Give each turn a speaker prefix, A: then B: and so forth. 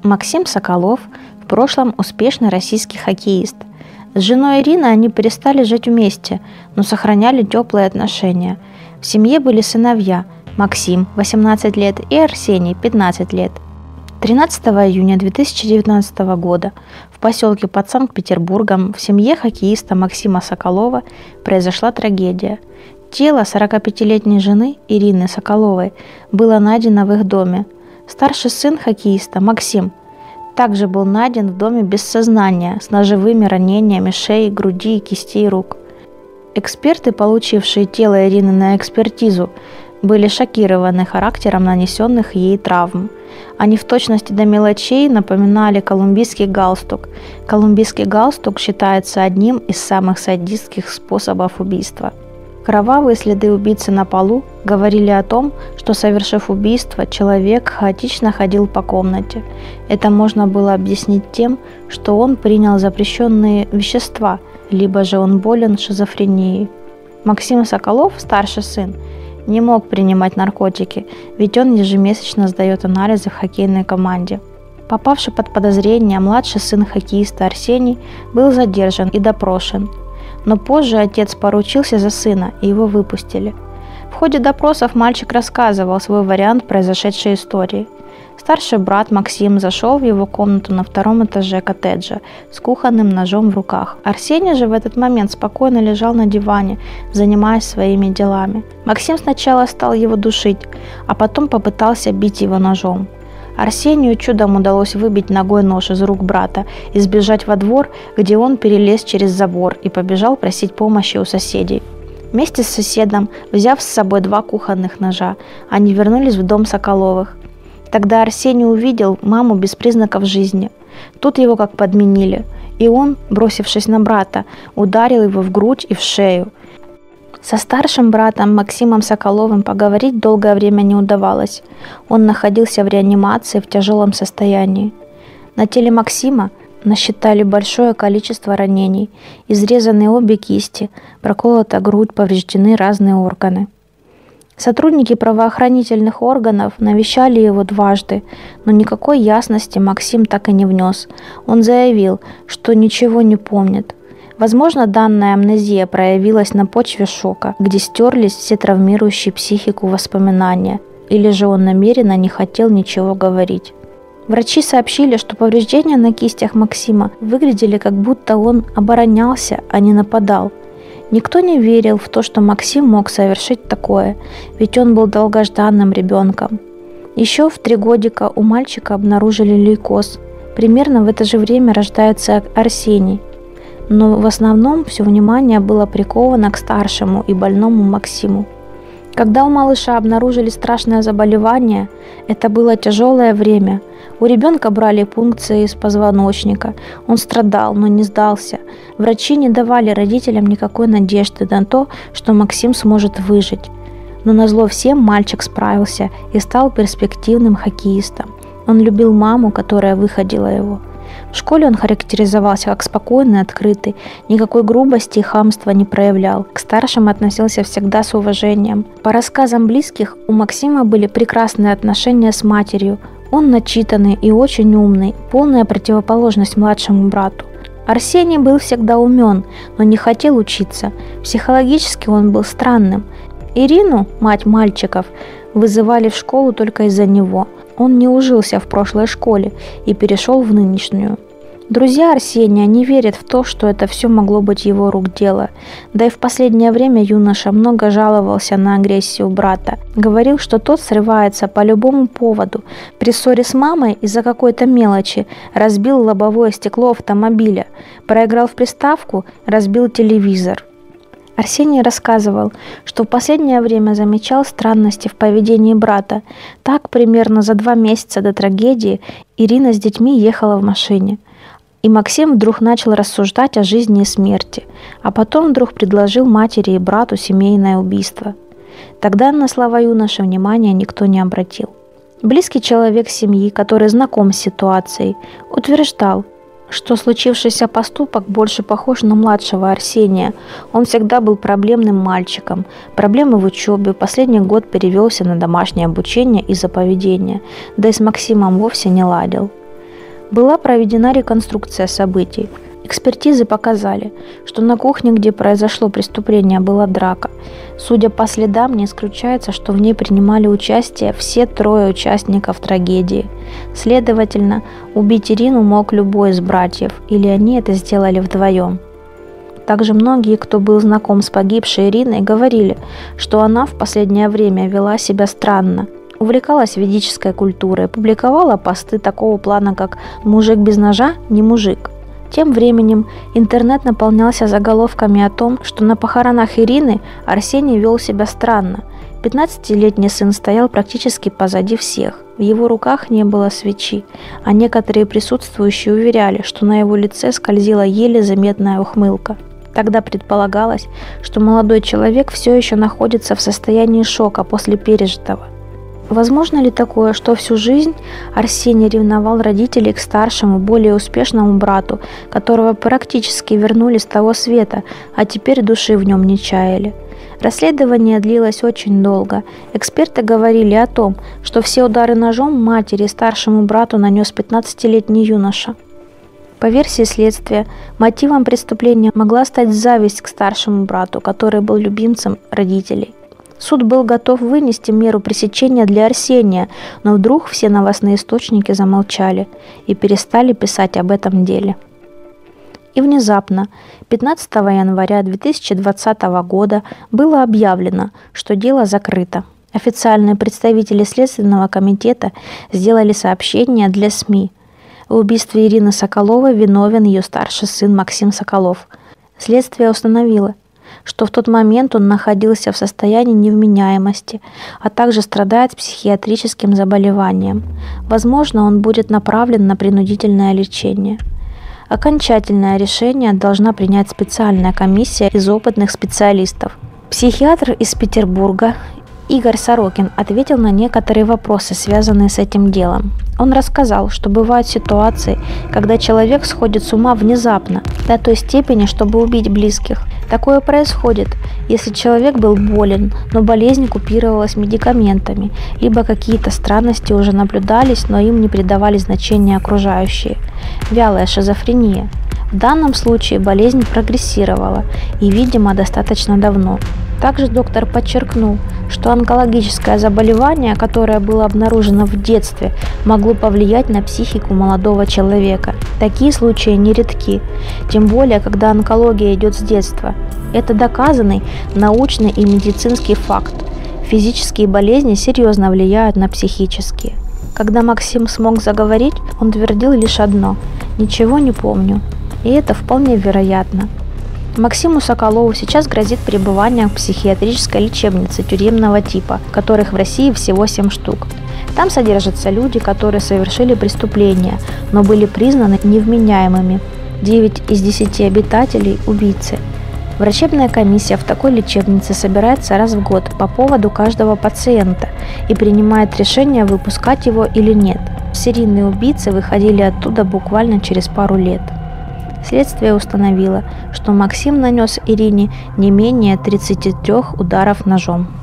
A: Максим Соколов в прошлом успешный российский хоккеист. С женой Ириной они перестали жить вместе, но сохраняли теплые отношения. В семье были сыновья Максим, 18 лет, и Арсений, 15 лет. 13 июня 2019 года в поселке под Санкт-Петербургом в семье хоккеиста Максима Соколова произошла трагедия. Тело 45-летней жены Ирины Соколовой было найдено в их доме. Старший сын хоккеиста Максим также был найден в доме без сознания с ножевыми ранениями шеи, груди и кистей рук. Эксперты, получившие тело Ирины на экспертизу, были шокированы характером нанесенных ей травм. Они в точности до мелочей напоминали колумбийский галстук. Колумбийский галстук считается одним из самых садистских способов убийства. Кровавые следы убийцы на полу говорили о том, что, совершив убийство, человек хаотично ходил по комнате. Это можно было объяснить тем, что он принял запрещенные вещества, либо же он болен шизофренией. Максим Соколов, старший сын, не мог принимать наркотики, ведь он ежемесячно сдает анализы в хоккейной команде. Попавший под подозрение младший сын хоккеиста Арсений был задержан и допрошен. Но позже отец поручился за сына, и его выпустили. В ходе допросов мальчик рассказывал свой вариант произошедшей истории. Старший брат Максим зашел в его комнату на втором этаже коттеджа с кухонным ножом в руках. Арсений же в этот момент спокойно лежал на диване, занимаясь своими делами. Максим сначала стал его душить, а потом попытался бить его ножом. Арсению чудом удалось выбить ногой нож из рук брата и сбежать во двор, где он перелез через забор и побежал просить помощи у соседей. Вместе с соседом, взяв с собой 2 кухонных ножа, они вернулись в дом Соколовых. Тогда Арсений увидел маму без признаков жизни. Тут его как подменили, и он, бросившись на брата, ударил его в грудь и в шею. Со старшим братом Максимом Соколовым поговорить долгое время не удавалось. Он находился в реанимации в тяжелом состоянии. На теле Максима насчитали большое количество ранений. Изрезаны обе кисти, проколота грудь, повреждены разные органы. Сотрудники правоохранительных органов навещали его дважды, но никакой ясности Максим так и не внес. Он заявил, что ничего не помнит. Возможно, данная амнезия проявилась на почве шока, где стерлись все травмирующие психику воспоминания, или же он намеренно не хотел ничего говорить. Врачи сообщили, что повреждения на кистях Максима выглядели, как будто он оборонялся, а не нападал. Никто не верил в то, что Максим мог совершить такое, ведь он был долгожданным ребенком. Еще в 3 годика у мальчика обнаружили лейкоз. Примерно в это же время рождается Арсений. Но в основном все внимание было приковано к старшему и больному Максиму. Когда у малыша обнаружили страшное заболевание, это было тяжелое время. У ребенка брали пункции из позвоночника. Он страдал, но не сдался. Врачи не давали родителям никакой надежды на то, что Максим сможет выжить. Но назло всем мальчик справился и стал перспективным хоккеистом. Он любил маму, которая выходила его. В школе он характеризовался как спокойный, открытый, никакой грубости и хамства не проявлял. К старшим относился всегда с уважением. По рассказам близких, у Максима были прекрасные отношения с матерью. Он начитанный и очень умный, полная противоположность младшему брату. Арсений был всегда умен, но не хотел учиться. Психологически он был странным. Ирину, мать мальчиков, вызывали в школу только из-за него. Он не ужился в прошлой школе и перешел в нынешнюю. Друзья Арсения не верят в то, что это все могло быть его рук дело. Да и в последнее время юноша много жаловался на агрессию брата. Говорил, что тот срывается по любому поводу. При ссоре с мамой из-за какой-то мелочи разбил лобовое стекло автомобиля. Проиграл в приставку, разбил телевизор. Арсений рассказывал, что в последнее время замечал странности в поведении брата. Так, примерно за 2 месяца до трагедии, Ирина с детьми ехала в машине. И Максим вдруг начал рассуждать о жизни и смерти, а потом вдруг предложил матери и брату семейное убийство. Тогда на слова юноши внимания никто не обратил. Близкий человек семьи, который знаком с ситуацией, утверждал, что случившийся поступок больше похож на младшего Арсения. Он всегда был проблемным мальчиком. Проблемы в учебе, последний год перевелся на домашнее обучение из-за поведения, да и с Максимом вовсе не ладил. Была проведена реконструкция событий. Экспертизы показали, что на кухне, где произошло преступление, была драка. Судя по следам, не исключается, что в ней принимали участие все 3 участников трагедии. Следовательно, убить Ирину мог любой из братьев, или они это сделали вдвоем. Также многие, кто был знаком с погибшей Ириной, говорили, что она в последнее время вела себя странно. Увлекалась ведической культурой, публиковала посты такого плана, как «Мужик без ножа – не мужик». Тем временем интернет наполнялся заголовками о том, что на похоронах Ирины Арсений вел себя странно. 15-летний сын стоял практически позади всех. В его руках не было свечи, а некоторые присутствующие уверяли, что на его лице скользила еле заметная ухмылка. Тогда предполагалось, что молодой человек все еще находится в состоянии шока после пережитого. Возможно ли такое, что всю жизнь Арсений ревновал родителей к старшему, более успешному брату, которого практически вернули с того света, а теперь души в нем не чаяли? Расследование длилось очень долго. Эксперты говорили о том, что все удары ножом матери старшему брату нанес 15-летний юноша. По версии следствия, мотивом преступления могла стать зависть к старшему брату, который был любимцем родителей. Суд был готов вынести меру пресечения для Арсения, но вдруг все новостные источники замолчали и перестали писать об этом деле. И внезапно, 15 января 2020 года, было объявлено, что дело закрыто. Официальные представители Следственного комитета сделали сообщение для СМИ. В убийстве Ирины Соколовой виновен ее старший сын Максим Соколов. Следствие установило, что в тот момент он находился в состоянии невменяемости, а также страдает психиатрическим заболеванием. Возможно, он будет направлен на принудительное лечение. Окончательное решение должна принять специальная комиссия из опытных специалистов. Психиатр из Петербурга Игорь Сорокин ответил на некоторые вопросы, связанные с этим делом. Он рассказал, что бывают ситуации, когда человек сходит с ума внезапно, до той степени, чтобы убить близких. Такое происходит, если человек был болен, но болезнь купировалась медикаментами, либо какие-то странности уже наблюдались, но им не придавали значения окружающие. Вялая шизофрения. В данном случае болезнь прогрессировала и, видимо, достаточно давно. Также доктор подчеркнул, что онкологическое заболевание, которое было обнаружено в детстве, могло повлиять на психику молодого человека. Такие случаи нередки, тем более, когда онкология идет с детства. Это доказанный научный и медицинский факт. Физические болезни серьезно влияют на психические. Когда Максим смог заговорить, он твердил лишь одно – «Ничего не помню». И это вполне вероятно. Максиму Соколову сейчас грозит пребывание в психиатрической лечебнице тюремного типа, которых в России всего 7 штук. Там содержатся люди, которые совершили преступления, но были признаны невменяемыми. 9 из 10 обитателей – убийцы. Врачебная комиссия в такой лечебнице собирается раз в год по поводу каждого пациента и принимает решение, выпускать его или нет. Серийные убийцы выходили оттуда буквально через пару лет. Следствие установило, что Максим нанес Ирине не менее 33 ударов ножом.